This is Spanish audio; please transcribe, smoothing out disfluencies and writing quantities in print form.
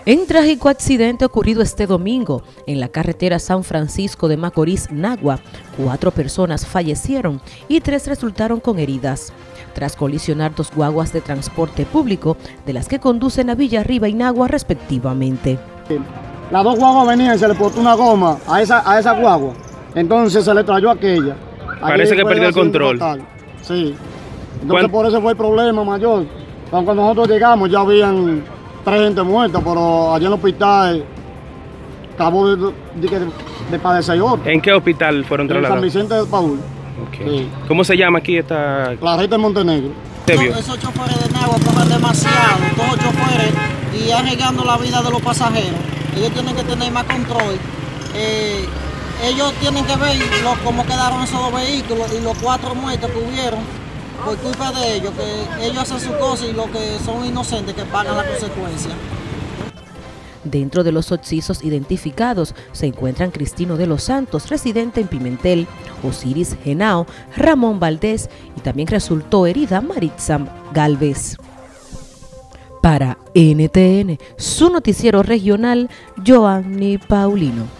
En trágico accidente ocurrido este domingo en la carretera San Francisco de Macorís, Nagua, 4 personas fallecieron y 3 resultaron con heridas, tras colisionar 2 guaguas de transporte público, de las que conducen a Villarriba y Nagua respectivamente. Las 2 guaguas venían y se le botó una goma a esa guagua, entonces se le trayó aquella. Parece que perdió el control. Sí, entonces por eso fue el problema mayor. Cuando nosotros llegamos ya habían 3 gente muerta, pero allá en el hospital acabó de padecer otro. ¿En qué hospital fueron trasladados? En San Vicente del Paúl. Okay. Sí. ¿Cómo se llama aquí esta? Clarita de Montenegro. Esos choferes de Nagua cogen demasiado, todos los choferes, y arriesgando la vida de los pasajeros. Ellos tienen que tener más control. Ellos tienen que ver cómo quedaron esos 2 vehículos y los 4 muertos que hubieron por culpa de ellos, que ellos hacen su cosa y los que son inocentes que pagan la consecuencia. Dentro de los occisos identificados se encuentran Cristino de los Santos, residente en Pimentel, Osiris Genao, Ramón Valdés, y también resultó herida Maritza Galvez. Para NTN, su noticiero regional, Joanny Paulino.